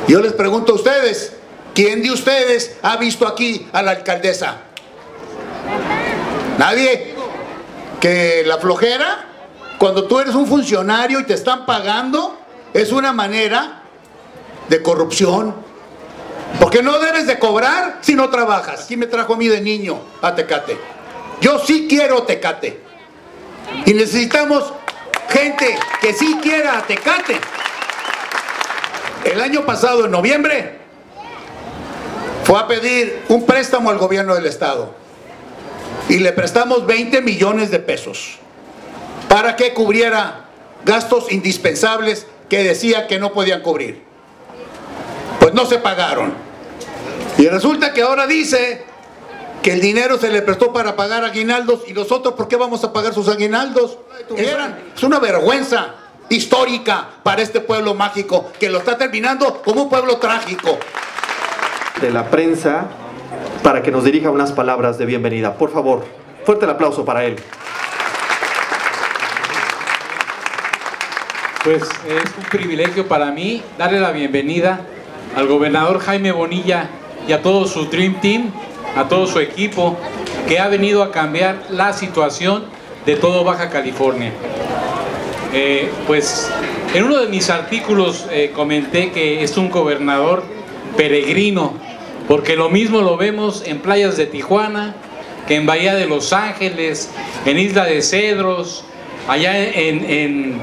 Yo les pregunto a ustedes, ¿quién de ustedes ha visto aquí a la alcaldesa? ¿Nadie? Que la flojera, cuando tú eres un funcionario y te están pagando, es una manera de corrupción. Porque no debes de cobrar si no trabajas. ¿Quién me trajo a mí de niño a Tecate? Yo sí quiero Tecate. Y necesitamos gente que sí quiera a Tecate. El año pasado, en noviembre, fue a pedir un préstamo al gobierno del estado. Y le prestamos 20 millones de pesos para que cubriera gastos indispensables que decía que no podían cubrir. Pues no se pagaron. Y resulta que ahora dice que el dinero se le prestó para pagar aguinaldos, y nosotros, ¿por qué vamos a pagar sus aguinaldos? Es una vergüenza histórica para este pueblo mágico, que lo está terminando como un pueblo trágico. De la prensa, para que nos dirija unas palabras de bienvenida. Por favor, fuerte el aplauso para él. Pues es un privilegio para mí darle la bienvenida al gobernador Jaime Bonilla y a todo su Dream Team, a todo su equipo, que ha venido a cambiar la situación de todo Baja California. Pues en uno de mis artículos comenté que es un gobernador peregrino, porque lo mismo lo vemos en playas de Tijuana, que en Bahía de Los Ángeles, en Isla de Cedros, allá en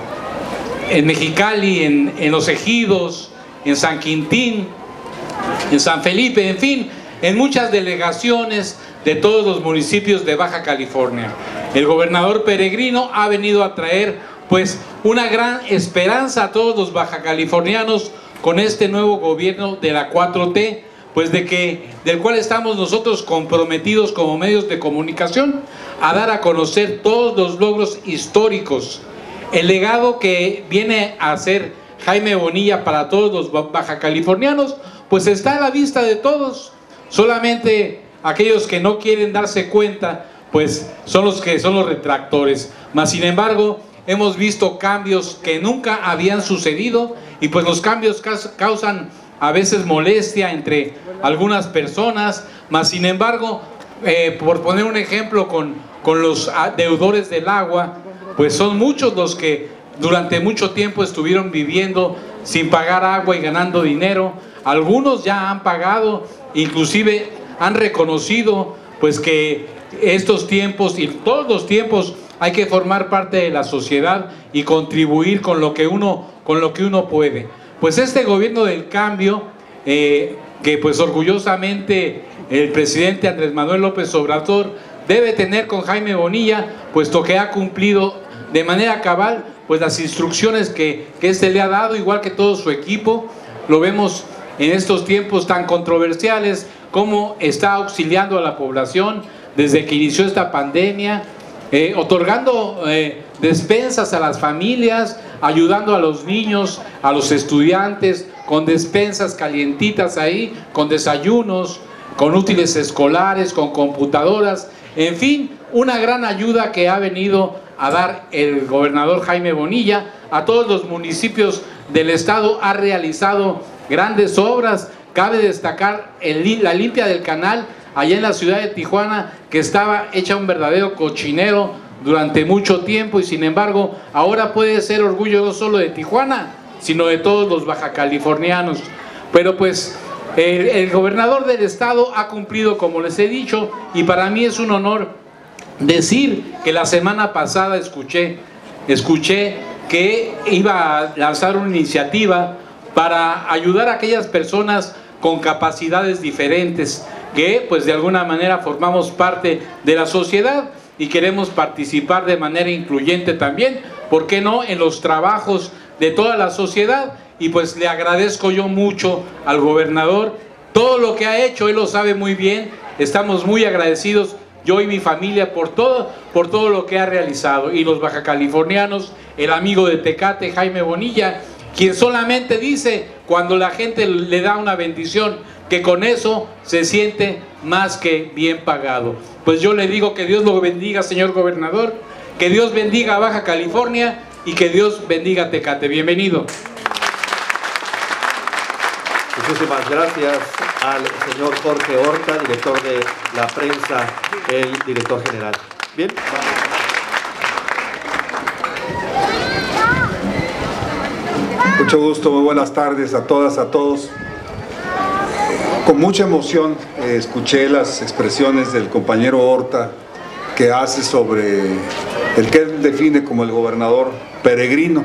Mexicali, en Los Ejidos, en San Quintín, en San Felipe, en fin, en muchas delegaciones de todos los municipios de Baja California. El gobernador peregrino ha venido a traer pues una gran esperanza a todos los bajacalifornianos con este nuevo gobierno de la 4T, pues del cual estamos nosotros comprometidos como medios de comunicación a dar a conocer todos los logros históricos, el legado que viene a hacer Jaime Bonilla para todos los bajacalifornianos, pues está a la vista de todos. Solamente aquellos que no quieren darse cuenta, pues son los retractores. Mas sin embargo, hemos visto cambios que nunca habían sucedido, y pues los cambios causan a veces molestia entre algunas personas. Mas sin embargo, por poner un ejemplo con los deudores del agua, pues son muchos los que durante mucho tiempo estuvieron viviendo sin pagar agua y ganando dinero. Algunos ya han pagado, inclusive han reconocido pues que estos tiempos y todos los tiempos hay que formar parte de la sociedad y contribuir con lo que uno puede. Pues este gobierno del cambio, que pues orgullosamente el presidente Andrés Manuel López Obrador debe tener con Jaime Bonilla, puesto que ha cumplido de manera cabal pues las instrucciones que éste le ha dado, igual que todo su equipo. Lo vemos en estos tiempos tan controversiales, cómo está auxiliando a la población desde que inició esta pandemia, otorgando despensas a las familias, ayudando a los niños, a los estudiantes, con despensas calientitas ahí, con desayunos, con útiles escolares, con computadoras, en fin, una gran ayuda que ha venido a dar el gobernador Jaime Bonilla a todos los municipios del estado. Ha realizado grandes obras. Cabe destacar la limpia del canal allá en la ciudad de Tijuana, que estaba hecha un verdadero cochinero durante mucho tiempo, y sin embargo ahora puede ser orgullo no solo de Tijuana, sino de todos los bajacalifornianos. Pero pues el gobernador del estado ha cumplido, como les he dicho, y para mí es un honor decir que la semana pasada escuché que iba a lanzar una iniciativa para ayudar a aquellas personas con capacidades diferentes, que pues de alguna manera formamos parte de la sociedad y queremos participar de manera incluyente también, ¿por qué no?, en los trabajos de toda la sociedad. Y pues le agradezco yo mucho al gobernador todo lo que ha hecho, él lo sabe muy bien. Estamos muy agradecidos, yo y mi familia, por todo lo que ha realizado. Y los bajacalifornianos, el amigo de Tecate, Jaime Bonilla, quien solamente dice cuando la gente le da una bendición, que con eso se siente más que bien pagado. Pues yo le digo que Dios lo bendiga, señor gobernador, que Dios bendiga a Baja California y que Dios bendiga a Tecate. Bienvenido. Muchísimas gracias al señor Jorge Horta, director de la prensa, el director general. Bien, mucho gusto, muy buenas tardes a todas, a todos. Con mucha emoción escuché las expresiones del compañero Horta que hace sobre el que él define como el gobernador peregrino.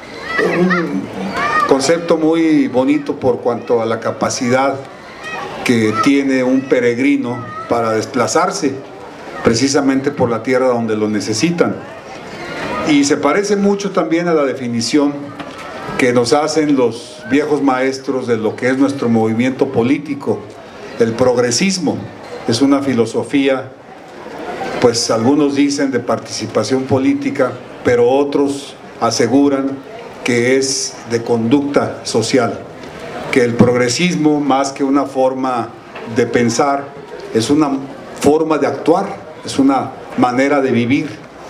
Un concepto muy bonito por cuanto a la capacidad que tiene un peregrino para desplazarse precisamente por la tierra donde lo necesitan. Y se parece mucho también a la definición que nos hacen los viejos maestros de lo que es nuestro movimiento político. El progresismo es una filosofía, pues algunos dicen de participación política, pero otros aseguran que es de conducta social, que el progresismo, más que una forma de pensar, es una forma de actuar, es una manera de vivir.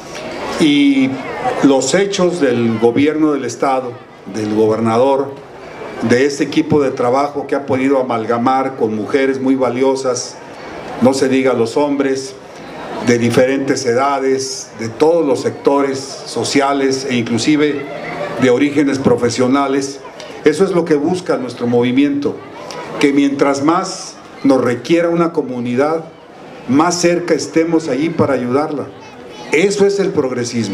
Y los hechos del gobierno del Estado, del gobernador, de este equipo de trabajo que ha podido amalgamar con mujeres muy valiosas, no se diga los hombres, de diferentes edades, de todos los sectores sociales e inclusive de orígenes profesionales. Eso es lo que busca nuestro movimiento, que mientras más nos requiera una comunidad, más cerca estemos allí para ayudarla. Eso es el progresismo.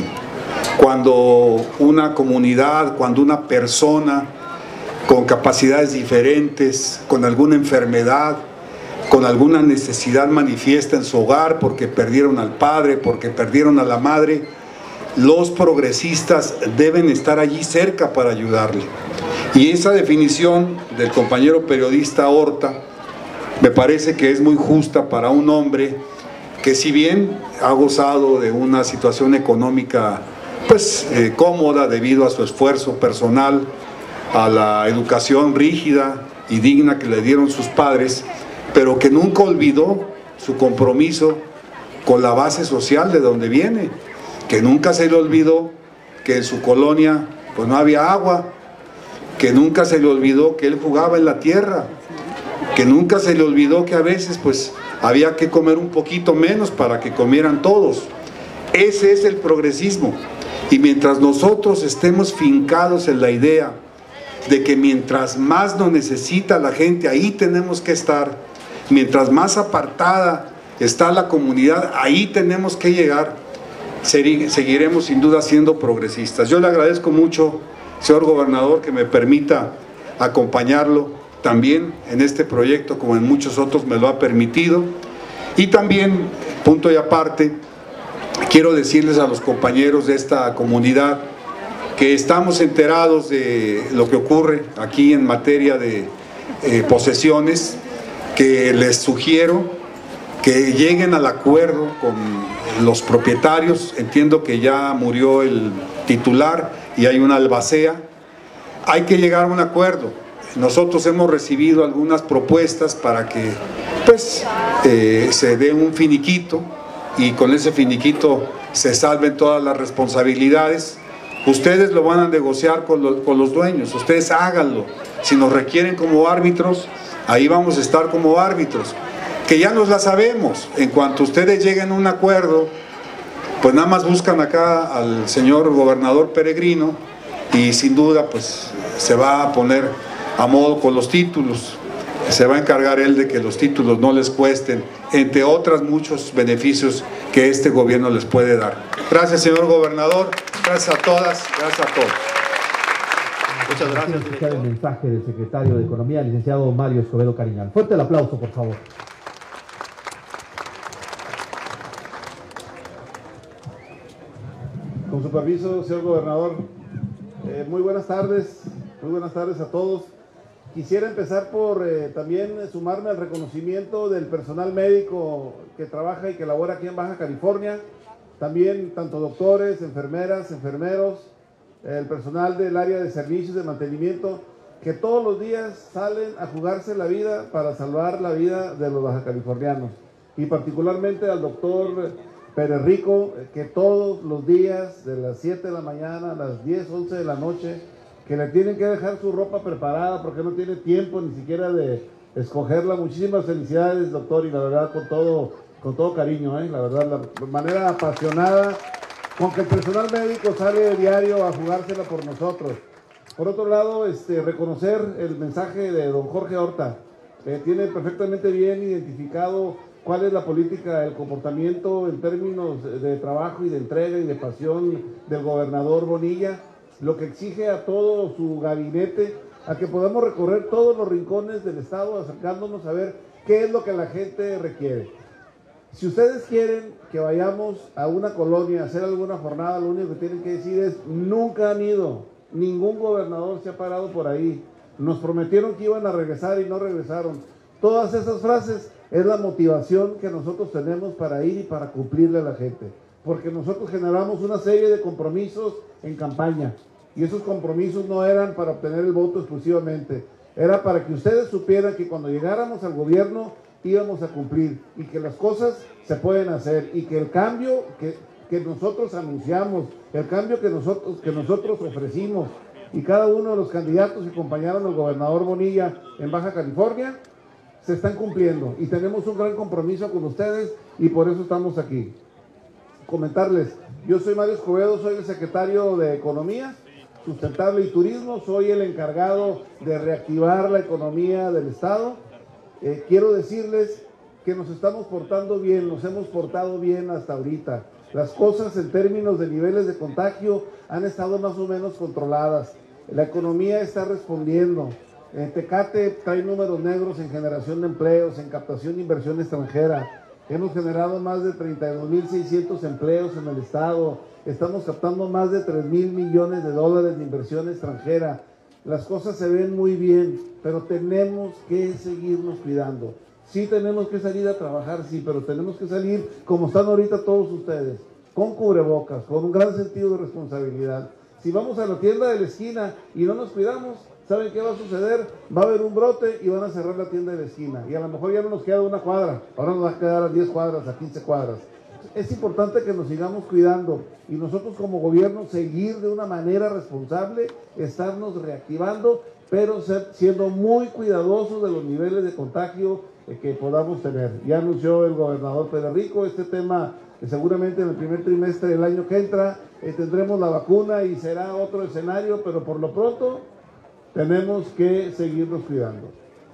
Cuando una comunidad, cuando una persona con capacidades diferentes, con alguna enfermedad, con alguna necesidad manifiesta en su hogar, porque perdieron al padre, porque perdieron a la madre, los progresistas deben estar allí cerca para ayudarle. Y esa definición del compañero periodista Horta me parece que es muy justa para un hombre que, si bien ha gozado de una situación económica pues cómoda debido a su esfuerzo personal, a la educación rígida y digna que le dieron sus padres, pero que nunca olvidó su compromiso con la base social de donde viene, que nunca se le olvidó que en su colonia pues no había agua, que nunca se le olvidó que él jugaba en la tierra, que nunca se le olvidó que a veces pues había que comer un poquito menos para que comieran todos. Ese es el progresismo. Y mientras nosotros estemos fincados en la idea de que mientras más nos necesita la gente, ahí tenemos que estar, mientras más apartada está la comunidad, ahí tenemos que llegar, seguiremos sin duda siendo progresistas. Yo le agradezco mucho, señor gobernador, que me permita acompañarlo también en este proyecto, como en muchos otros me lo ha permitido. Y también, punto y aparte, quiero decirles a los compañeros de esta comunidad que estamos enterados de lo que ocurre aquí en materia de posesiones, que les sugiero que lleguen al acuerdo con los propietarios. Entiendo que ya murió el titular y hay una albacea. Hay que llegar a un acuerdo. Nosotros hemos recibido algunas propuestas para que pues se dé un finiquito y con ese finiquito se salven todas las responsabilidades. Ustedes lo van a negociar con los dueños, ustedes háganlo. Si nos requieren como árbitros, ahí vamos a estar como árbitros, que ya nos la sabemos. En cuanto ustedes lleguen a un acuerdo, pues nada más buscan acá al señor gobernador peregrino y sin duda pues se va a poner a modo con los títulos. Se va a encargar él de que los títulos no les cuesten, entre otros muchos beneficios que este gobierno les puede dar. Gracias, señor gobernador, gracias a todas, gracias a todos. muchas gracias, director. El mensaje del secretario de Economía, el licenciado Mario Escobedo Cariñán. Fuerte el aplauso, por favor. Con su permiso, señor gobernador, muy buenas tardes a todos. Quisiera empezar por también sumarme al reconocimiento del personal médico que trabaja y que labora aquí en Baja California, también tanto doctores, enfermeras, enfermeros, el personal del área de servicios de mantenimiento, que todos los días salen a jugarse la vida para salvar la vida de los bajacalifornianos, y particularmente al doctor Pérez Rico, que todos los días de las 7 de la mañana a las 10, 11 de la noche que le tienen que dejar su ropa preparada porque no tiene tiempo ni siquiera de escogerla. Muchísimas felicidades, doctor, y la verdad con todo cariño, la verdad, la manera apasionada con que el personal médico sale diario a jugársela por nosotros. Por otro lado, reconocer el mensaje de don Jorge Horta. Tiene perfectamente bien identificado cuál es la política, el comportamiento en términos de trabajo y de entrega y de pasión del gobernador Bonilla, lo que exige a todo su gabinete a que podamos recorrer todos los rincones del estado acercándonos a ver qué es lo que la gente requiere. Si ustedes quieren que vayamos a una colonia a hacer alguna jornada, lo único que tienen que decir es: nunca han ido, ningún gobernador se ha parado por ahí, nos prometieron que iban a regresar y no regresaron. Todas esas frases es la motivación que nosotros tenemos para ir y para cumplirle a la gente, porque nosotros generamos una serie de compromisos en campaña, y esos compromisos no eran para obtener el voto exclusivamente, era para que ustedes supieran que cuando llegáramos al gobierno íbamos a cumplir, y que las cosas se pueden hacer, y que el cambio que nosotros anunciamos, el cambio que nosotros ofrecimos, y cada uno de los candidatos que acompañaron al gobernador Bonilla en Baja California, se están cumpliendo, y tenemos un gran compromiso con ustedes, y por eso estamos aquí. Comentarles, yo soy Mario Escobedo, soy el secretario de Economía Sustentable y Turismo, soy el encargado de reactivar la economía del estado. Quiero decirles que nos estamos portando bien, nos hemos portado bien hasta ahorita. Las cosas en términos de niveles de contagio han estado más o menos controladas. La economía está respondiendo. Tecate trae números negros en generación de empleos, en captación de inversión extranjera. Hemos generado más de 32.600 empleos en el estado. Estamos captando más de 3.000 millones de dólares de inversión extranjera. Las cosas se ven muy bien, pero tenemos que seguirnos cuidando. Sí tenemos que salir a trabajar, sí, pero tenemos que salir como están ahorita todos ustedes, con cubrebocas, con un gran sentido de responsabilidad. Si vamos a la tienda de la esquina y no nos cuidamos, ¿saben qué va a suceder? Va a haber un brote y van a cerrar la tienda de la esquina. Y a lo mejor ya no nos queda una cuadra, ahora nos va a quedar a 10 cuadras, a 15 cuadras. Es importante que nos sigamos cuidando y nosotros como gobierno seguir de una manera responsable, estarnos reactivando, pero siendo muy cuidadosos de los niveles de contagio que podamos tener. Ya anunció el gobernador Pérez Rico este tema, que seguramente en el primer trimestre del año que entra tendremos la vacuna y será otro escenario, pero por lo pronto tenemos que seguirnos cuidando.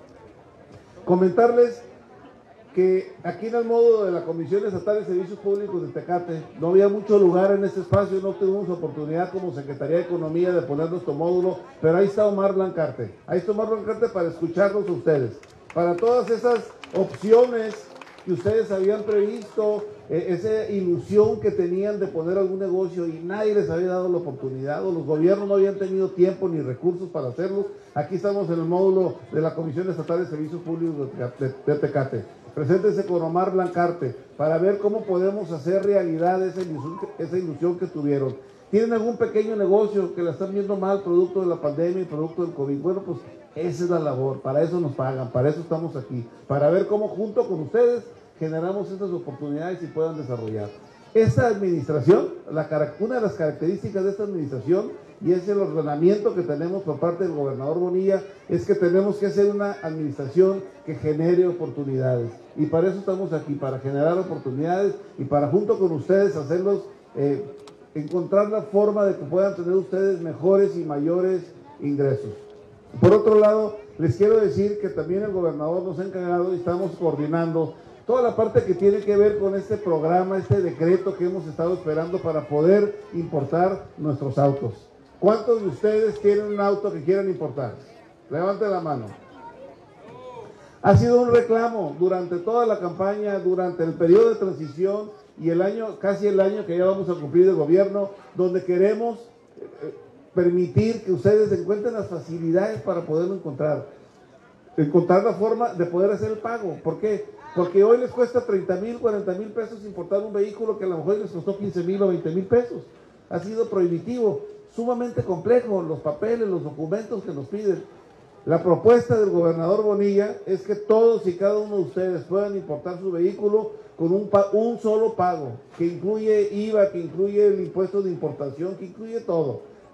Comentarles que aquí en el módulo de la Comisión Estatal de Servicios Públicos de Tecate no había mucho lugar en este espacio, no tuvimos oportunidad como Secretaría de Economía de poner nuestro módulo, pero ahí está Omar Blancarte, para escucharlos a ustedes, para todas esas opciones que ustedes habían previsto, esa ilusión que tenían de poner algún negocio y nadie les había dado la oportunidad, o los gobiernos no habían tenido tiempo ni recursos para hacerlo. Aquí estamos en el módulo de la Comisión Estatal de Servicios Públicos de Tecate. Preséntense con Omar Blancarte para ver cómo podemos hacer realidad esa ilusión que tuvieron. ¿Tienen algún pequeño negocio que la están viendo mal producto de la pandemia y producto del COVID? Bueno, pues esa es la labor, para eso nos pagan, para eso estamos aquí, para ver cómo junto con ustedes generamos estas oportunidades y puedan desarrollar. Esta administración, una de las características de esta administración, y es el ordenamiento que tenemos por parte del gobernador Bonilla, es que tenemos que hacer una administración que genere oportunidades. Y para eso estamos aquí, para generar oportunidades y para junto con ustedes hacerlos, encontrar la forma de que puedan tener ustedes mejores y mayores ingresos. Por otro lado, les quiero decir que también el gobernador nos ha encargado y estamos coordinando toda la parte que tiene que ver con este programa, este decreto que hemos estado esperando para poder importar nuestros autos. ¿Cuántos de ustedes tienen un auto que quieran importar? Levanten la mano. Ha sido un reclamo durante toda la campaña, durante el periodo de transición y casi el año que ya vamos a cumplir de gobierno, donde queremos permitir que ustedes encuentren las facilidades para poderlo encontrar la forma de poder hacer el pago. ¿Por qué? Porque hoy les cuesta 30,000, 40,000 pesos importar un vehículo que a lo mejor les costó 15,000 o 20,000 pesos. Ha sido prohibitivo, sumamente complejo, los papeles, los documentos que nos piden. La propuesta del gobernador Bonilla es que todos y cada uno de ustedes puedan importar su vehículo con un solo pago, que incluye IVA, que incluye el impuesto de importación, que incluye todo.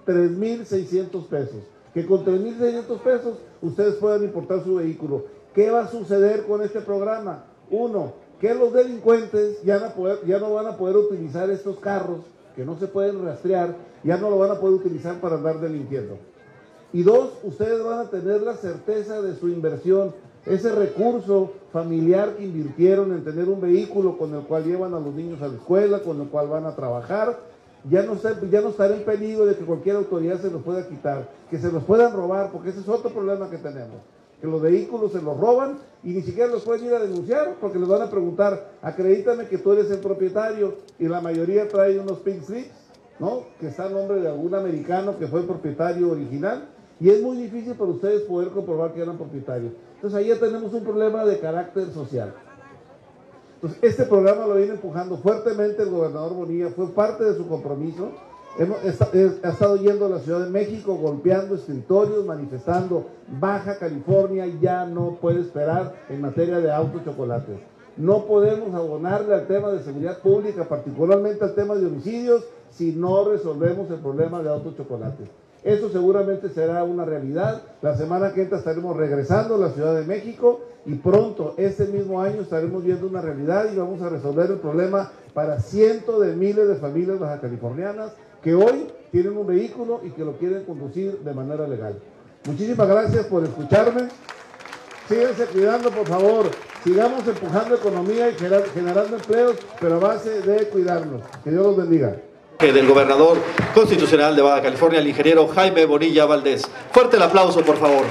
3,600 pesos. Que con 3,600 pesos ustedes puedan importar su vehículo. ¿Qué va a suceder con este programa? Uno, que los delincuentes ya no van a poder utilizar estos carros que no se pueden rastrear, ya no lo van a poder utilizar para andar delinquiendo. Y dos, ustedes van a tener la certeza de su inversión, ese recurso familiar que invirtieron en tener un vehículo con el cual llevan a los niños a la escuela, con el cual van a trabajar, ya no estará en peligro de que cualquier autoridad se los pueda quitar, que se los puedan robar, porque ese es otro problema que tenemos, que los vehículos se los roban y ni siquiera los pueden ir a denunciar, porque les van a preguntar, acredítame que tú eres el propietario, y la mayoría trae unos pink slips, ¿no?, que está a nombre de algún americano que fue el propietario original, y es muy difícil para ustedes poder comprobar que eran propietarios. Entonces ahí ya tenemos un problema de carácter social. Entonces este programa lo viene empujando fuertemente el gobernador Bonilla, fue parte de su compromiso. Ha estado yendo a la Ciudad de México, golpeando escritorios, manifestando. Baja California ya no puede esperar en materia de autos chocolates. No podemos abonarle al tema de seguridad pública, particularmente al tema de homicidios, si no resolvemos el problema de autos chocolates. Eso seguramente será una realidad. La semana que entra estaremos regresando a la Ciudad de México y pronto, este mismo año, estaremos viendo una realidad y vamos a resolver el problema para cientos de miles de familias bajacalifornianas que hoy tienen un vehículo y que lo quieren conducir de manera legal. Muchísimas gracias por escucharme. Síganse cuidando, por favor. Sigamos empujando economía y generando empleos, pero a base de cuidarnos. Que Dios los bendiga. Del gobernador constitucional de Baja California, el ingeniero Jaime Bonilla Valdés. Fuerte el aplauso, por favor.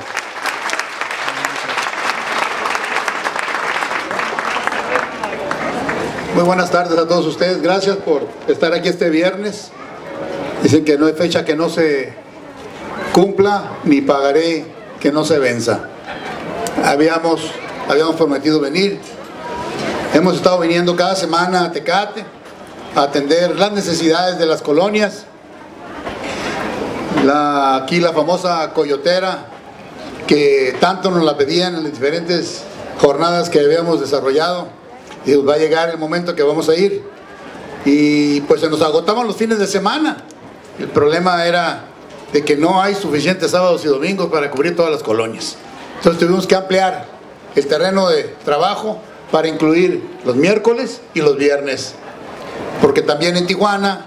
Muy buenas tardes a todos ustedes. Gracias por estar aquí este viernes. Dicen que no hay fecha que no se cumpla, ni pagaré que no se venza. Habíamos prometido venir. Hemos estado viniendo cada semana a Tecate a atender las necesidades de las colonias. Aquí la famosa coyotera que tanto nos la pedían en las diferentes jornadas que habíamos desarrollado, y va a llegar el momento que vamos a ir, y pues se nos agotaban los fines de semana. El problema era de que no hay suficientes sábados y domingos para cubrir todas las colonias. Entonces tuvimos que ampliar el terreno de trabajo para incluir los miércoles y los viernes, porque también en Tijuana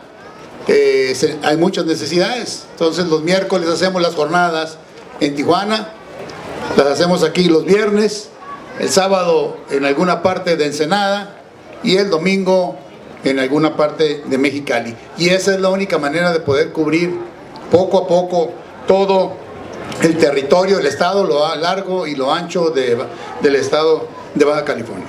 hay muchas necesidades. Entonces los miércoles hacemos las jornadas en Tijuana, las hacemos aquí los viernes, el sábado en alguna parte de Ensenada y el domingo en alguna parte de Mexicali. Y esa es la única manera de poder cubrir poco a poco todo el territorio, el estado, lo largo y lo ancho del estado de Baja California.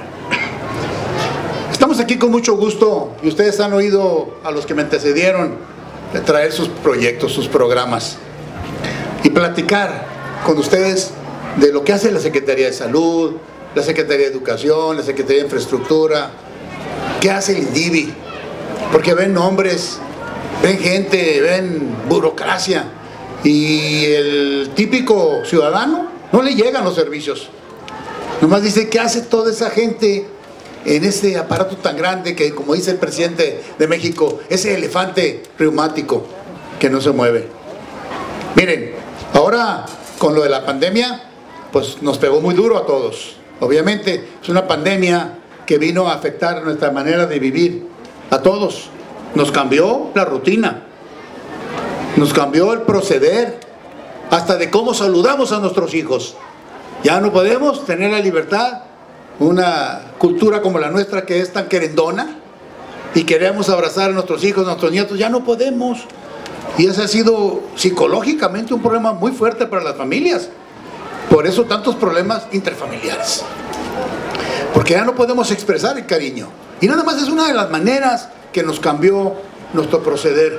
Estamos aquí con mucho gusto, y ustedes han oído a los que me antecedieron de traer sus proyectos, sus programas, y platicar con ustedes de lo que hace la Secretaría de Salud, la Secretaría de Educación, la Secretaría de Infraestructura, qué hace el INDIVI, porque ven nombres, ven gente, ven burocracia, y el típico ciudadano no le llegan los servicios. Nomás dice, ¿qué hace toda esa gente en ese aparato tan grande que, como dice el presidente de México, ese elefante reumático que no se mueve? Miren, ahora con lo de la pandemia, pues nos pegó muy duro a todos. Obviamente es una pandemia que vino a afectar nuestra manera de vivir a todos. Nos cambió la rutina, nos cambió el proceder, hasta de cómo saludamos a nuestros hijos. Ya no podemos tener la libertad, una cultura como la nuestra que es tan querendona, y queremos abrazar a nuestros hijos, a nuestros nietos, ya no podemos. Y ese ha sido psicológicamente un problema muy fuerte para las familias. Por eso tantos problemas interfamiliares, porque ya no podemos expresar el cariño, y nada más es una de las maneras que nos cambió nuestro proceder.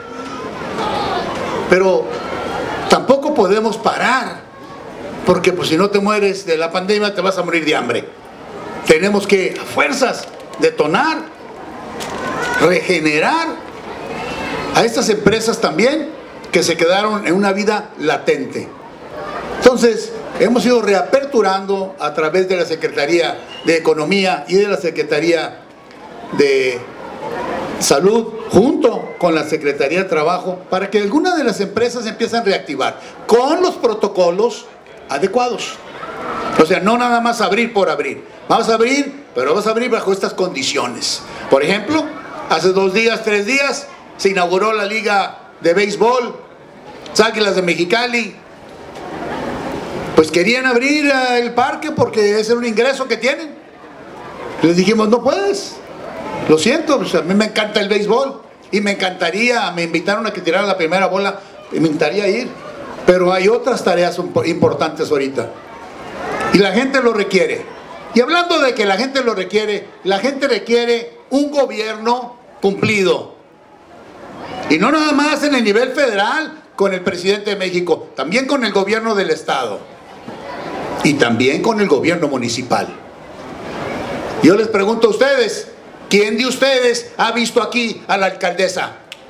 Pero tampoco podemos parar, porque pues si no te mueres de la pandemia te vas a morir de hambre. Tenemos que a fuerzas detonar, regenerar a estas empresas también que se quedaron en una vida latente. Entonces hemos ido reaperturando a través de la Secretaría de Economía y de la Secretaría de Salud junto con la Secretaría de Trabajo para que algunas de las empresas empiecen a reactivar con los protocolos adecuados. O sea, no nada más abrir por abrir. Vamos a abrir, pero vamos a abrir bajo estas condiciones. Por ejemplo, hace 2 días, 3 días, se inauguró la Liga de Béisbol, Águilas de Mexicali. Pues querían abrir el parque porque ese es un ingreso que tienen. Les dijimos, no puedes. Lo siento, pues a mí me encanta el béisbol y me encantaría, me invitaron a que tirara la primera bola y me encantaría ir, pero hay otras tareas importantes ahorita y la gente lo requiere. Y hablando de que la gente lo requiere, la gente requiere un gobierno cumplido y no nada más en el nivel federal con el presidente de México, también con el gobierno del estado y también con el gobierno municipal. Yo les pregunto a ustedes, ¿quién de ustedes ha visto aquí a la alcaldesa?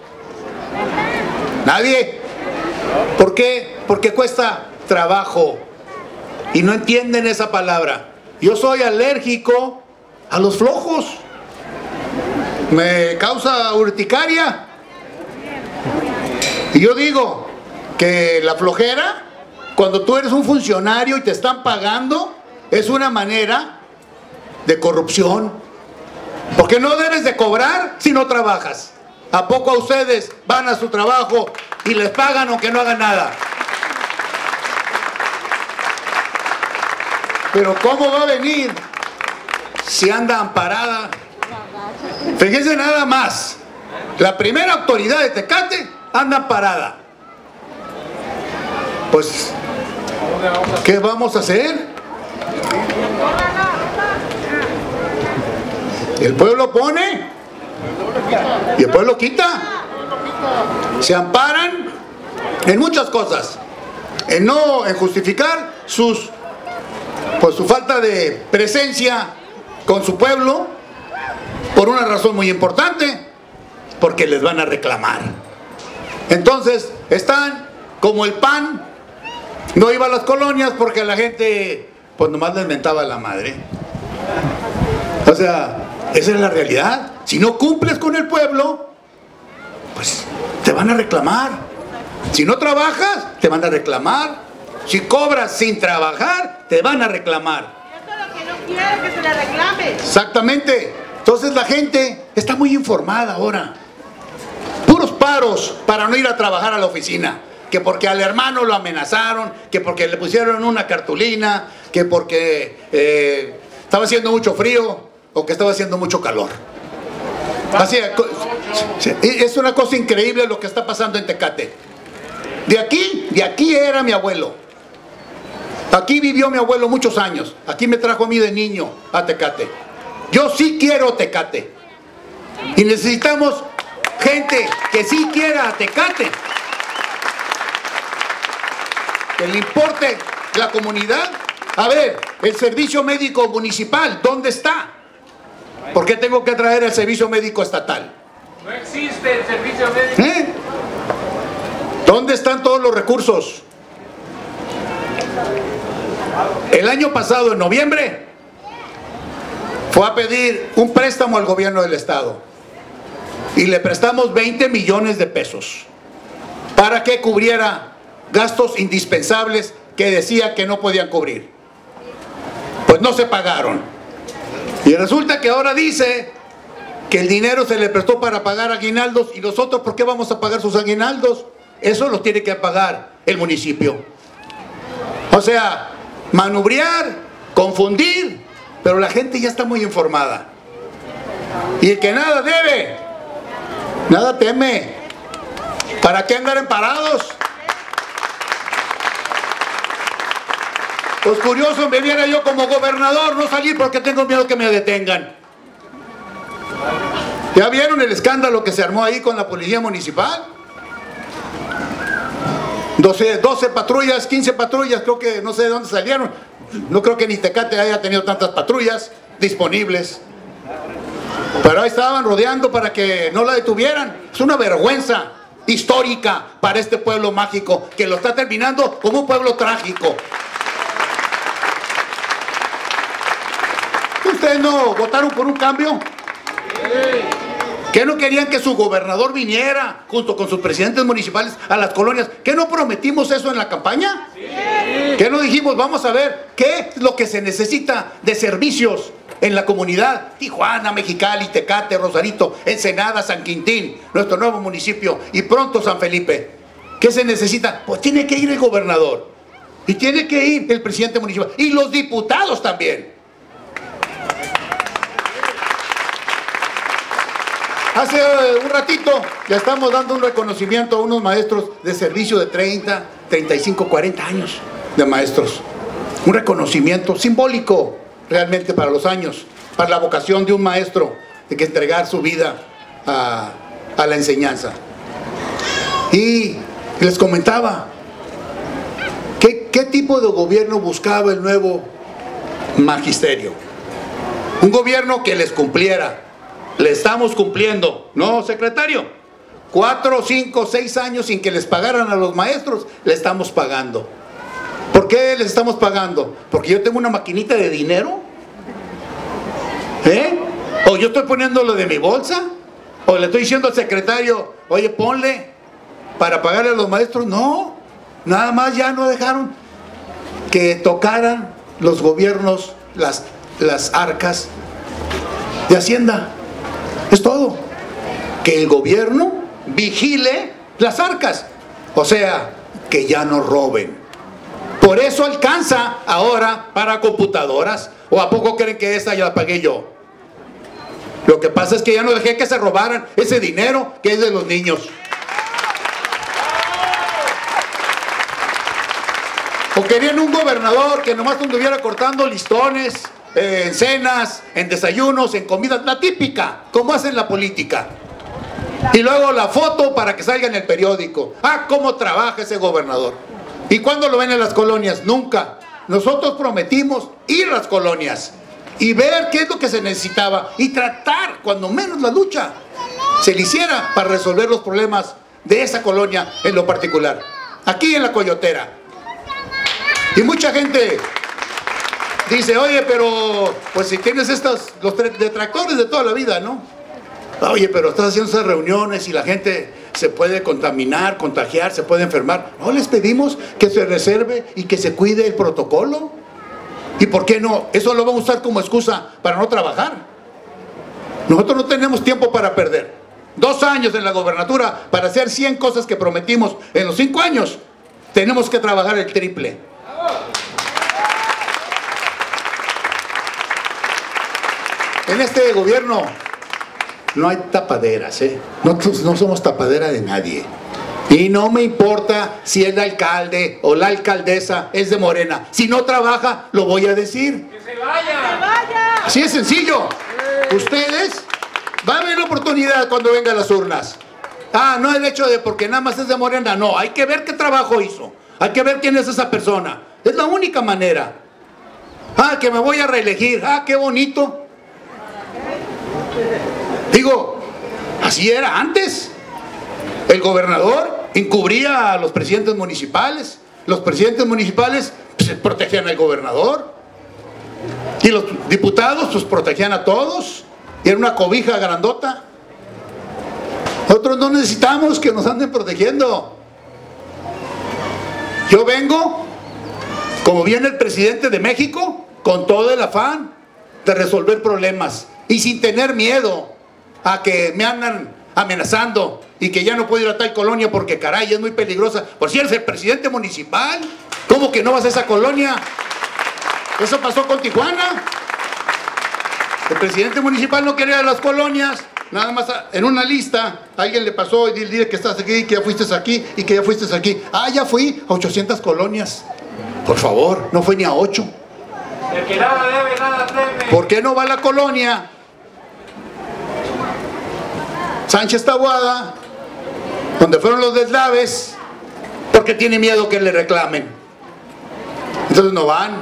¿Nadie? ¿Por qué? Porque cuesta trabajo y no entienden esa palabra. Yo soy alérgico a los flojos. Me causa urticaria. Y yo digo que la flojera, cuando tú eres un funcionario y te están pagando, es una manera de corrupción. Porque no debes de cobrar si no trabajas. ¿A poco a ustedes van a su trabajo y les pagan aunque no hagan nada? Pero ¿cómo va a venir si anda amparada? Fíjense nada más. La primera autoridad de Tecate anda amparada. Pues, ¿qué vamos a hacer? El pueblo pone y el pueblo quita. Se amparan en muchas cosas, en justificar su falta de presencia con su pueblo por una razón muy importante, porque les van a reclamar. Entonces están como el PAN, no iba a las colonias porque la gente pues nomás les mentaba la madre. O sea, esa es la realidad. Si no cumples con el pueblo, pues te van a reclamar. Si no trabajas, te van a reclamar. Si cobras sin trabajar, te van a reclamar. Eso es lo que no quiere, que se le reclame. Exactamente. Entonces la gente está muy informada ahora. Puros paros para no ir a trabajar a la oficina. Que porque al hermano lo amenazaron, que porque le pusieron una cartulina, que porque estaba haciendo mucho frío o que estaba haciendo mucho calor. Así, es una cosa increíble lo que está pasando en Tecate. De aquí era mi abuelo. Aquí vivió mi abuelo muchos años. Aquí me trajo a mí de niño a Tecate. Yo sí quiero Tecate. Y necesitamos gente que sí quiera a Tecate. Que le importe la comunidad. A ver, el servicio médico municipal, ¿dónde está? ¿Por qué tengo que traer el servicio médico estatal? No existe el servicio médico. ¿Dónde están todos los recursos? El año pasado, en noviembre, fue a pedir un préstamo al gobierno del estado y le prestamos 20 millones de pesos para que cubriera gastos indispensables que decía que no podían cubrir. Pues no se pagaron. Y resulta que ahora dice que el dinero se le prestó para pagar aguinaldos, y nosotros, ¿por qué vamos a pagar sus aguinaldos? Eso lo tiene que pagar el municipio. O sea, manubrear, confundir, pero la gente ya está muy informada. Y el que nada debe, nada teme. ¿Para qué andar parados? Pues curioso me viera yo como gobernador no salir porque tengo miedo que me detengan. ¿Ya vieron el escándalo que se armó ahí con la policía municipal? 12 patrullas, 15 patrullas, creo que no sé de dónde salieron. No creo que ni Tecate haya tenido tantas patrullas disponibles. Pero ahí estaban rodeando para que no la detuvieran. Es una vergüenza histórica para este pueblo mágico que lo está terminando como un pueblo trágico. ¿Ustedes no votaron por un cambio? ¿Qué no querían que su gobernador viniera junto con sus presidentes municipales a las colonias? ¿Qué no prometimos eso en la campaña? Sí. ¿Qué no dijimos? Vamos a ver qué es lo que se necesita de servicios en la comunidad. Tijuana, Mexicali, Tecate, Rosarito, Ensenada, San Quintín, nuestro nuevo municipio, y pronto San Felipe. ¿Qué se necesita? Pues tiene que ir el gobernador y tiene que ir el presidente municipal y los diputados también. Hace un ratito ya estamos dando un reconocimiento a unos maestros de servicio de 30, 35, 40 años de maestros. Un reconocimiento simbólico realmente para los años, para la vocación de un maestro de que entregar su vida a la enseñanza. Y les comentaba, ¿qué tipo de gobierno buscaba el nuevo magisterio? Un gobierno que les cumpliera. Le estamos cumpliendo, ¿no, secretario? 4, 5, 6 años sin que les pagaran a los maestros, le estamos pagando. ¿Por qué les estamos pagando? ¿Porque yo tengo una maquinita de dinero? ¿O yo estoy poniéndolo de mi bolsa? ¿O le estoy diciendo al secretario, oye, ponle para pagarle a los maestros? No, nada más ya no dejaron que tocaran los gobiernos las arcas de Hacienda. Es todo. Que el gobierno vigile las arcas. O sea, que ya no roben. Por eso alcanza ahora para computadoras. ¿O a poco creen que esa ya la pagué yo? Lo que pasa es que ya no dejé que se robaran ese dinero que es de los niños. O querían un gobernador que nomás anduviera cortando listones en cenas, en desayunos, en comidas, la típica, como hacen la política. Y luego la foto para que salga en el periódico. Ah, cómo trabaja ese gobernador. ¿Y cuándo lo ven en las colonias? Nunca. Nosotros prometimos ir a las colonias y ver qué es lo que se necesitaba y tratar, cuando menos la lucha se le hiciera para resolver los problemas de esa colonia en lo particular. Aquí en La Coyotera. Y mucha gente dice, oye, pero pues si tienes los detractores de toda la vida, ¿no? Oye, pero estás haciendo esas reuniones y la gente se puede contaminar, contagiar, se puede enfermar. No, les pedimos que se reserve y que se cuide el protocolo. ¿Y por qué no? Eso lo vamos a usar como excusa para no trabajar. Nosotros no tenemos tiempo para perder. 2 años en la gobernatura para hacer 100 cosas que prometimos en los 5 años. Tenemos que trabajar el triple. En este gobierno no hay tapaderas, ¿eh? No somos tapadera de nadie. Y no me importa si el alcalde o la alcaldesa es de Morena. Si no trabaja, lo voy a decir. ¡Que se vaya! ¡Que se vaya! Así es sencillo. Ustedes van a ver la oportunidad cuando vengan las urnas. Ah, no el hecho de porque nada más es de Morena. No, hay que ver qué trabajo hizo. Hay que ver quién es esa persona. Es la única manera. Ah, que me voy a reelegir. Ah, qué bonito. Digo, así era antes. El gobernador encubría a los presidentes municipales. Los presidentes municipales pues, protegían al gobernador. Y los diputados pues protegían a todos. Y era una cobija grandota. Nosotros no necesitamos que nos anden protegiendo. Yo vengo, como viene el presidente de México, con todo el afán de resolver problemas. Y sin tener miedo a que me andan amenazando y que ya no puedo ir a tal colonia porque caray, es muy peligrosa. Por si eres el presidente municipal, ¿cómo que no vas a esa colonia? Eso pasó con Tijuana. El presidente municipal no quería las colonias, nada más en una lista, alguien le pasó y dile que estás aquí, que ya fuiste aquí y que ya fuiste aquí. Ah, ya fui a 800 colonias. Por favor, no fue ni a 8. El que nada debe, nada teme. ¿Por qué no va a la colonia Sánchez Taboada, donde fueron los deslaves? Porque tiene miedo que le reclamen. Entonces no van.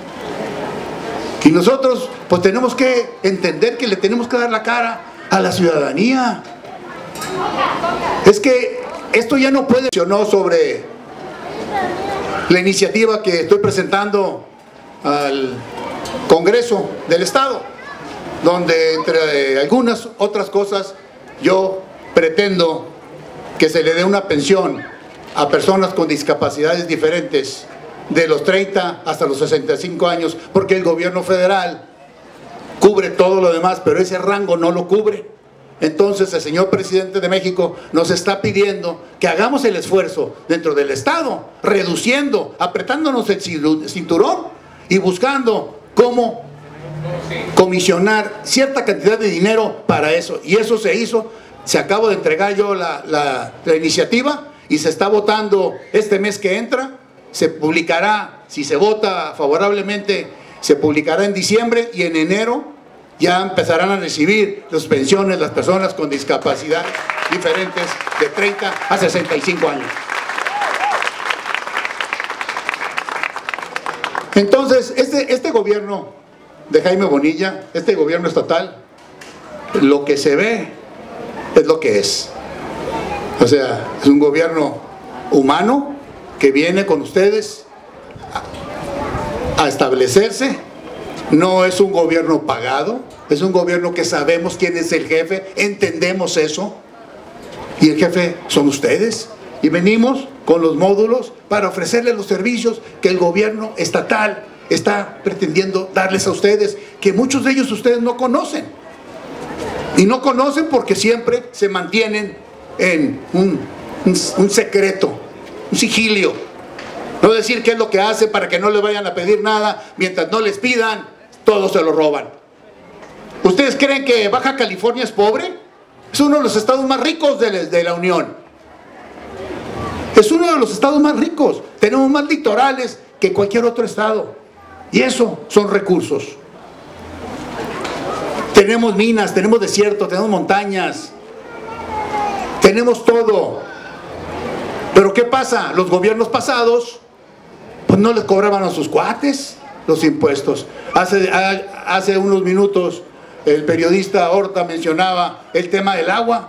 Y nosotros pues tenemos que entender que le tenemos que dar la cara a la ciudadanía. Es que esto ya no puede... Sobre la iniciativa que estoy presentando al Congreso del Estado, donde entre algunas otras cosas yo pretendo que se le dé una pensión a personas con discapacidades diferentes de los 30 hasta los 65 años, porque el gobierno federal cubre todo lo demás, pero ese rango no lo cubre. Entonces el señor presidente de México nos está pidiendo que hagamos el esfuerzo dentro del Estado, reduciendo, apretándonos el cinturón y buscando cómo comisionar cierta cantidad de dinero para eso. Y eso se hizo, se acabo de entregar yo la iniciativa y se está votando este mes que entra. Se publicará, si se vota favorablemente, se publicará en diciembre, y en enero ya empezarán a recibir las pensiones las personas con discapacidad diferentes de 30 a 65 años. Entonces, este gobierno de Jaime Bonilla, este gobierno estatal, lo que se ve es lo que es. O sea, es un gobierno humano que viene con ustedes a establecerse. No es un gobierno pagado, es un gobierno que sabemos quién es el jefe, entendemos eso, y el jefe son ustedes, y venimos con los módulos para ofrecerles los servicios que el gobierno estatal está pretendiendo darles a ustedes, que muchos de ellos ustedes no conocen, y no conocen porque siempre se mantienen en un secreto, un sigilio. No decir qué es lo que hace para que no le vayan a pedir nada. Mientras no les pidan, todos se lo roban. ¿Ustedes creen que Baja California es pobre? Es uno de los estados más ricos de la Unión. Es uno de los estados más ricos. Tenemos más litorales que cualquier otro estado. Y eso son recursos. Tenemos minas, tenemos desierto, tenemos montañas. Tenemos todo. Pero ¿qué pasa? Los gobiernos pasados pues no les cobraban a sus cuates los impuestos. Hace unos minutos el periodista Horta mencionaba el tema del agua.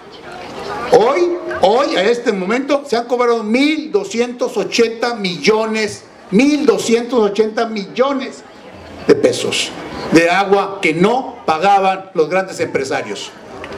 Hoy a este momento se han cobrado 1.280 millones de pesos de agua que no pagaban los grandes empresarios.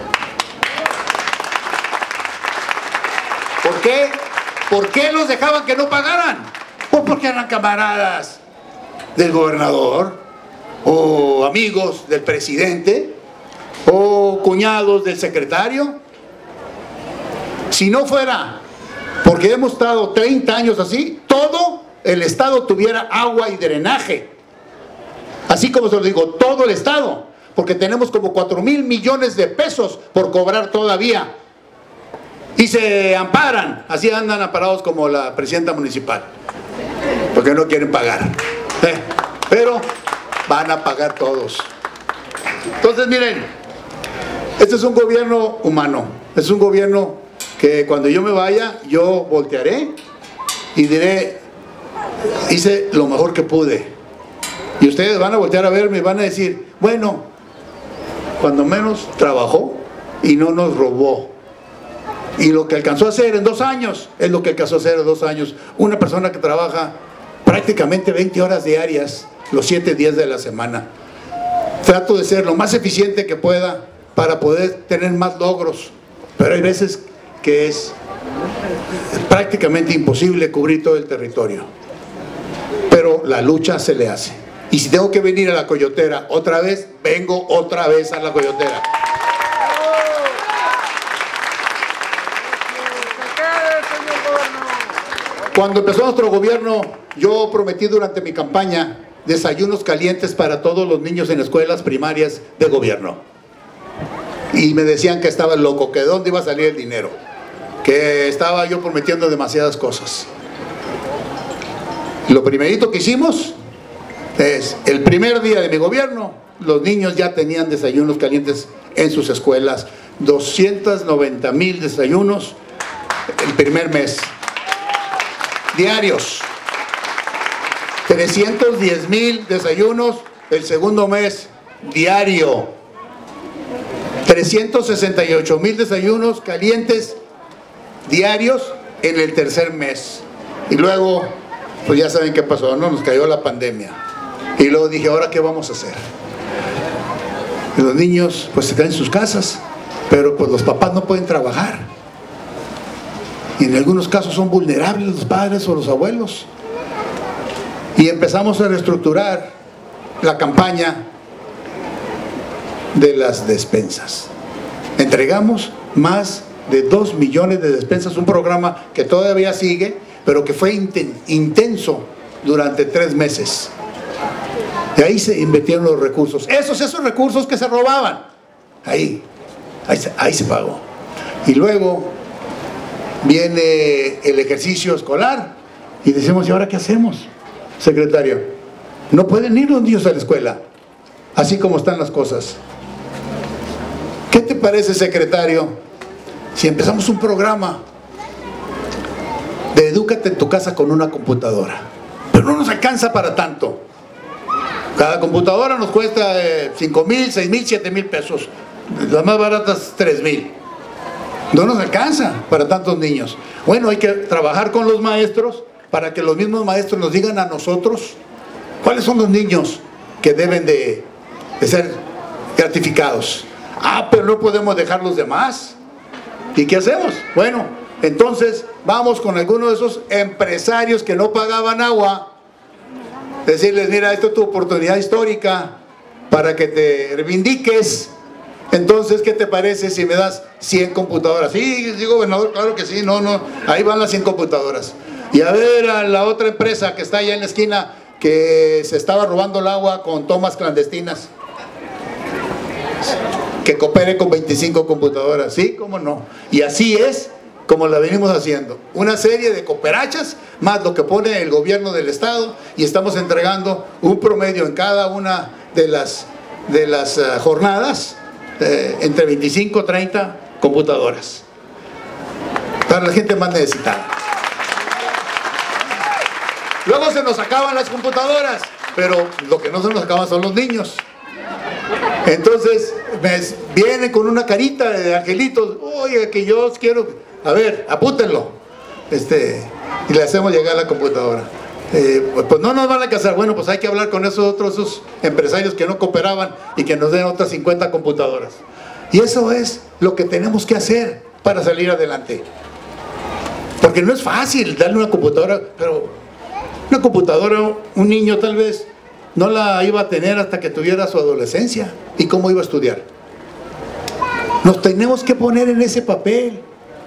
¿Por qué? ¿Por qué los dejaban que no pagaran? Pues porque eran camaradas del gobernador, o amigos del presidente, o cuñados del secretario. Si no fuera porque hemos estado 30 años así, todo el estado tuviera agua y drenaje. Así como se lo digo, todo el estado, porque tenemos como 4,000 millones de pesos por cobrar todavía. Y se amparan, así andan amparados como la presidenta municipal, porque no quieren pagar. Pero van a pagar todos. Entonces miren, este es un gobierno humano, es un gobierno que cuando yo me vaya, yo voltearé y diré, hice lo mejor que pude. Y ustedes van a voltear a verme y van a decir, bueno, cuando menos trabajó y no nos robó. Y lo que alcanzó a hacer en 2 años, es lo que alcanzó a hacer en 2 años. Una persona que trabaja prácticamente 20 horas diarias, los 7 días de la semana. Trato de ser lo más eficiente que pueda para poder tener más logros. Pero hay veces que es prácticamente imposible cubrir todo el territorio. Pero la lucha se le hace. Y si tengo que venir a la Coyotera otra vez, vengo otra vez a la Coyotera. Cuando empezó nuestro gobierno, yo prometí durante mi campaña desayunos calientes para todos los niños en escuelas primarias de gobierno. Y me decían que estaba loco, que de dónde iba a salir el dinero, que estaba yo prometiendo demasiadas cosas. Lo primerito que hicimos es, el primer día de mi gobierno, los niños ya tenían desayunos calientes en sus escuelas. 290,000 desayunos el primer mes. Diarios. 310,000 desayunos el segundo mes, diario. 368,000 desayunos calientes diarios en el tercer mes. Y luego, pues ya saben qué pasó, ¿no? Nos cayó la pandemia. Y luego dije, ¿ahora qué vamos a hacer? Y los niños pues se quedan en sus casas. pero pues los papás no pueden trabajar. Y en algunos casos son vulnerables los padres o los abuelos. Y empezamos a reestructurar la campaña de las despensas. Entregamos más de 2 millones de despensas, un programa que todavía sigue, pero que fue intenso durante 3 meses. Y ahí se invirtieron los recursos. Esos recursos que se robaban, ahí se pagó. Y luego viene el ejercicio escolar y decimos, ¿y ahora qué hacemos, secretario? No pueden ir los niños a la escuela, así como están las cosas. ¿Qué te parece, secretario, si empezamos un programa de edúcate en tu casa con una computadora? Pero no nos alcanza para tanto. Cada computadora nos cuesta 5,000, 6,000, 7,000 pesos. Las más baratas 3,000. No nos alcanza para tantos niños. Bueno, hay que trabajar con los maestros para que los mismos maestros nos digan a nosotros cuáles son los niños que deben de ser gratificados. Pero no podemos dejar los demás. ¿Y qué hacemos? Bueno, entonces vamos con algunos de esos empresarios que no pagaban agua. Decirles, mira, esta es tu oportunidad histórica para que te reivindiques. Entonces, ¿qué te parece si me das 100 computadoras? Sí, gobernador, claro que sí, no, ahí van las 100 computadoras. Y a ver a la otra empresa que está allá en la esquina que se estaba robando el agua con tomas clandestinas, que coopere con 25 computadoras. Sí, cómo no. Y así es como la venimos haciendo. Una serie de cooperachas, más lo que pone el gobierno del estado, y estamos entregando un promedio en cada una de las jornadas, entre 25 y 30 computadoras para la gente más necesitada. Luego se nos acaban las computadoras, pero lo que no se nos acaban son los niños. Entonces vienen con una carita de angelitos, oye, que yo quiero, a ver, apúntenlo, y le hacemos llegar la computadora. Pues no nos van a casar. Bueno, pues hay que hablar con esos empresarios que no cooperaban y que nos den otras 50 computadoras. Y eso es lo que tenemos que hacer para salir adelante. Porque no es fácil darle una computadora, pero una computadora, un niño tal vez no la iba a tener hasta que tuviera su adolescencia. ¿Y cómo iba a estudiar? Nos tenemos que poner en ese papel.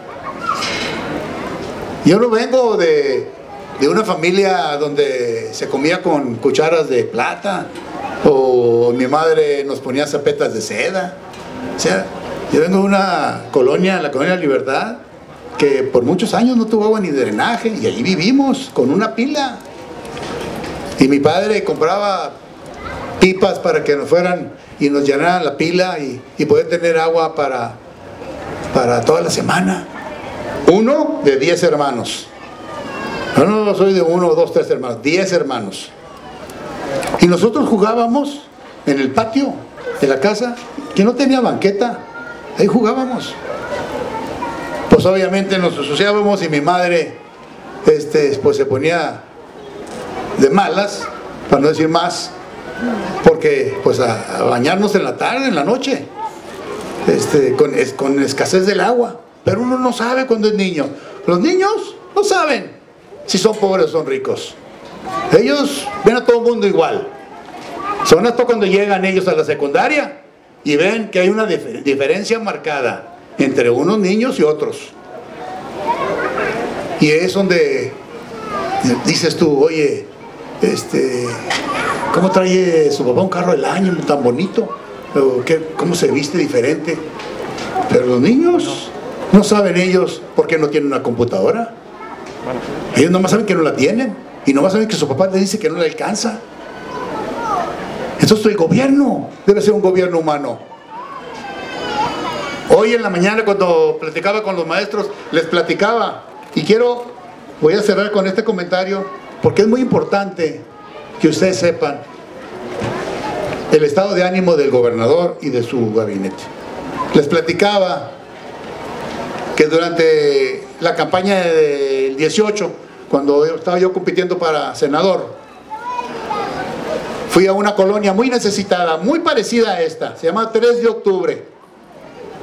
Yo no vengo de una familia donde se comía con cucharas de plata, o mi madre nos ponía zapetas de seda. O sea, yo vengo de una colonia, la colonia Libertad, que por muchos años no tuvo agua ni drenaje, y allí vivimos con una pila. Y mi padre compraba pipas para que nos fueran y nos llenaran la pila y poder tener agua para toda la semana. Uno de 10 hermanos. Yo no soy de 1, 2, 3 hermanos, 10 hermanos. Y nosotros jugábamos en el patio de la casa, que no tenía banqueta, ahí jugábamos. Pues obviamente nos asociábamos y mi madre pues se ponía de malas, para no decir más, porque pues a bañarnos en la tarde, en la noche, con escasez del agua. Pero uno no sabe cuando es niño. Los niños no saben si son pobres o son ricos. Ellos ven a todo el mundo igual. Son hasta cuando llegan ellos a la secundaria y ven que hay una diferencia marcada entre unos niños y otros. Y es donde dices tú, oye, ¿cómo trae su papá un carro del año tan bonito? ¿Cómo se viste diferente? Pero los niños no saben ellos por qué no tienen una computadora. Ellos nomás saben que no la tienen y nomás saben que su papá le dice que no le alcanza. Entonces el gobierno debe ser un gobierno humano. Hoy en la mañana cuando platicaba con los maestros, les platicaba, y voy a cerrar con este comentario porque es muy importante que ustedes sepan el estado de ánimo del gobernador y de su gabinete. Les platicaba que durante la campaña del 18, cuando estaba yo compitiendo para senador, fui a una colonia muy necesitada, muy parecida a esta, se llama 3 de octubre.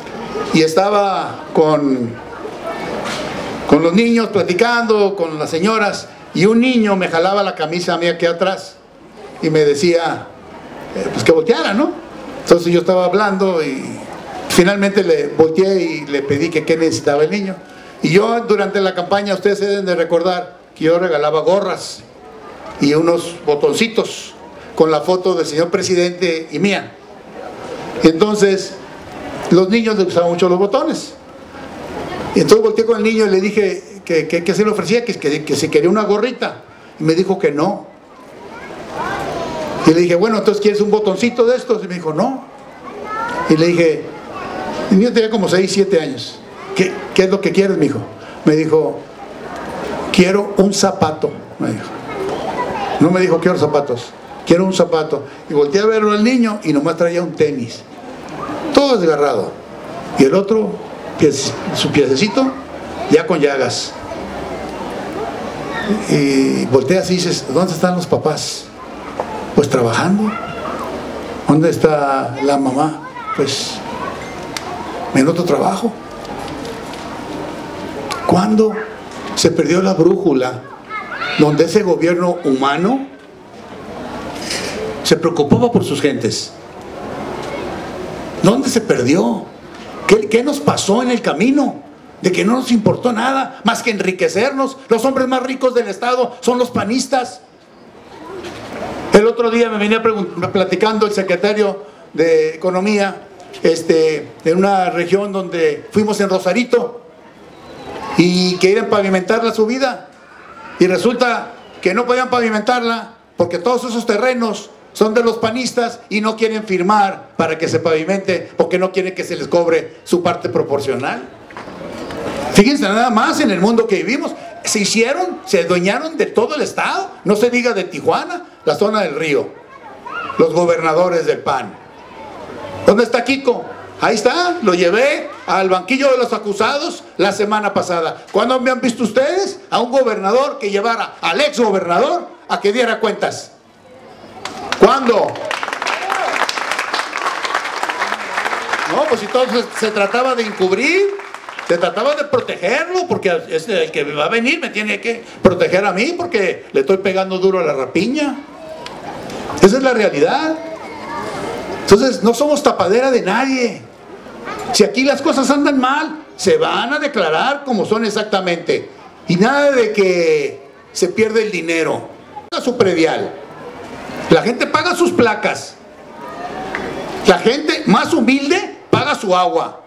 y estaba con los niños platicando, con las señoras, y un niño me jalaba la camisa a mí aquí atrás y me decía pues que volteara, ¿no? Entonces yo estaba hablando y finalmente le volteé y le pedí que qué necesitaba el niño. Y yo durante la campaña, ustedes se deben de recordar que yo regalaba gorras y unos botoncitos con la foto del señor presidente y mía. Y entonces los niños les gustaban mucho los botones. Y entonces volteé con el niño y le dije que se le ofrecía, que si quería una gorrita. Y me dijo que no. Y le dije, bueno, entonces ¿quieres un botoncito de estos? Y me dijo, no. Y le dije, el niño tenía como 6, 7 años. ¿Qué es lo que quieres, mijo? Me dijo, quiero un zapato, me dijo. No me dijo, quiero zapatos, quiero un zapato. Y volteé a verlo al niño y nomás traía un tenis, todo desgarrado. Y el otro, su piececito, ya con llagas. Y volteé así y dices, ¿dónde están los papás? Pues trabajando. ¿Dónde está la mamá? Pues en otro trabajo. ¿Cuándo se perdió la brújula donde ese gobierno humano se preocupaba por sus gentes? ¿Dónde se perdió? ¿Qué nos pasó en el camino? De que no nos importó nada más que enriquecernos. Los hombres más ricos del estado son los panistas. El otro día me venía platicando el secretario de Economía en una región donde fuimos en Rosarito y querían pavimentar la subida y resulta que no podían pavimentarla porque todos esos terrenos son de los panistas y no quieren firmar para que se pavimente porque no quieren que se les cobre su parte proporcional. Fíjense nada más en el mundo que vivimos. Se adueñaron de todo el estado, no se diga de Tijuana, la zona del río, los gobernadores del PAN. ¿Dónde está Kiko? Ahí está, lo llevé al banquillo de los acusados la semana pasada. ¿Cuándo me han visto ustedes a un gobernador que llevara al ex gobernador a que diera cuentas? ¿Cuándo? No, pues entonces se trataba de encubrir, se trataba de protegerlo, porque el que va a venir me tiene que proteger a mí porque le estoy pegando duro a la rapiña. Esa es la realidad. Entonces no somos tapadera de nadie. Si aquí las cosas andan mal, se van a declarar como son exactamente. Y nada de que se pierde el dinero. Paga su predial. La gente paga sus placas. La gente más humilde paga su agua.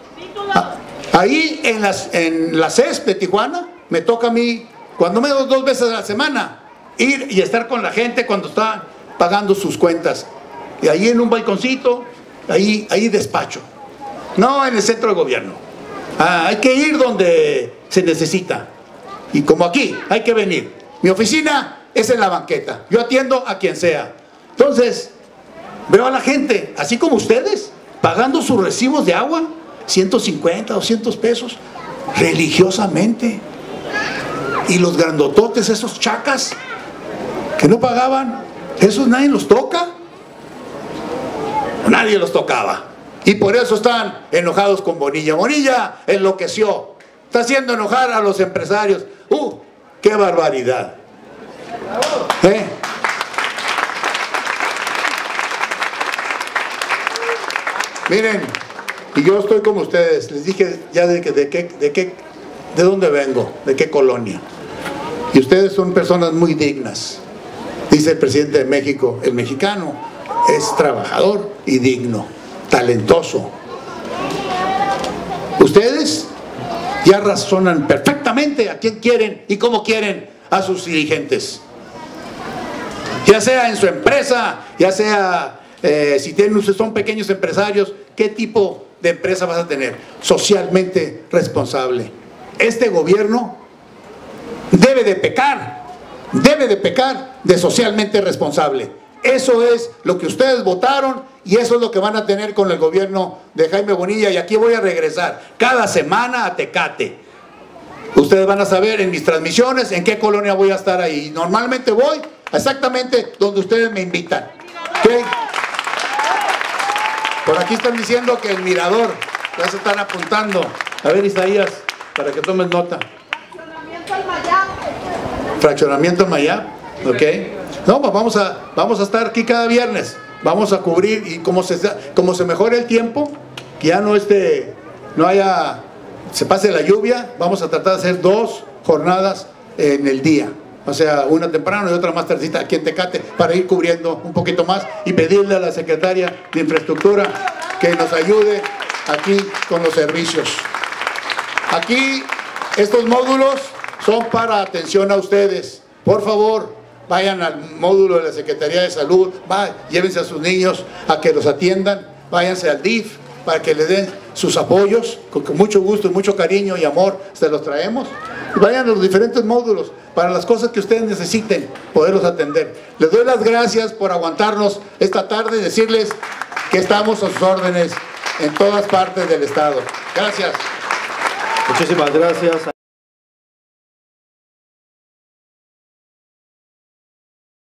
Ahí en la CES de Tijuana me toca a mí, cuando menos 2 veces a la semana, ir y estar con la gente cuando está pagando sus cuentas. Y ahí en un balconcito, ahí despacho. No en el centro de gobierno. Hay que ir donde se necesita. Y como aquí, hay que venir. Mi oficina es en la banqueta. Yo atiendo a quien sea. Entonces, veo a la gente, así como ustedes, pagando sus recibos de agua, 150, 200 pesos, religiosamente. Y los grandototes, esos chacas, que no pagaban, esos nadie los toca. Nadie los tocaba. Y por eso están enojados con Bonilla. Bonilla enloqueció. Está haciendo enojar a los empresarios. ¡Qué barbaridad! Miren, y yo estoy como ustedes. Les dije ya de dónde vengo, de qué colonia. Y ustedes son personas muy dignas. Dice el presidente de México, el mexicano es trabajador y digno, talentoso. Ustedes ya razonan perfectamente a quién quieren y cómo quieren a sus dirigentes. Ya sea en su empresa, ya sea si son pequeños empresarios, ¿qué tipo de empresa vas a tener? Socialmente responsable. Este gobierno debe de pecar de socialmente responsable. Eso es lo que ustedes votaron y eso es lo que van a tener con el gobierno de Jaime Bonilla. Y aquí voy a regresar cada semana a Tecate. Ustedes van a saber en mis transmisiones en qué colonia voy a estar ahí. Normalmente voy exactamente donde ustedes me invitan. ¿Okay? Por aquí están diciendo que el Mirador. Ya se están apuntando. A ver, Isaías, para que tomes nota. Fraccionamiento al Mayab. Fraccionamiento en Mayab, ¿ok? No, pues vamos a estar aquí cada viernes. Vamos a cubrir, y como se mejore el tiempo, que ya no se pase la lluvia, vamos a tratar de hacer 2 jornadas en el día. O sea, una temprano y otra más tardecita aquí en Tecate, para ir cubriendo un poquito más y pedirle a la secretaria de Infraestructura que nos ayude aquí con los servicios. Aquí, estos módulos son para atención a ustedes. Por favor, vayan al módulo de la Secretaría de Salud, llévense a sus niños a que los atiendan, váyanse al DIF para que les den sus apoyos, con mucho gusto y mucho cariño y amor se los traemos. Y vayan a los diferentes módulos para las cosas que ustedes necesiten, poderlos atender. Les doy las gracias por aguantarnos esta tarde y decirles que estamos a sus órdenes en todas partes del estado. Gracias. Muchísimas gracias.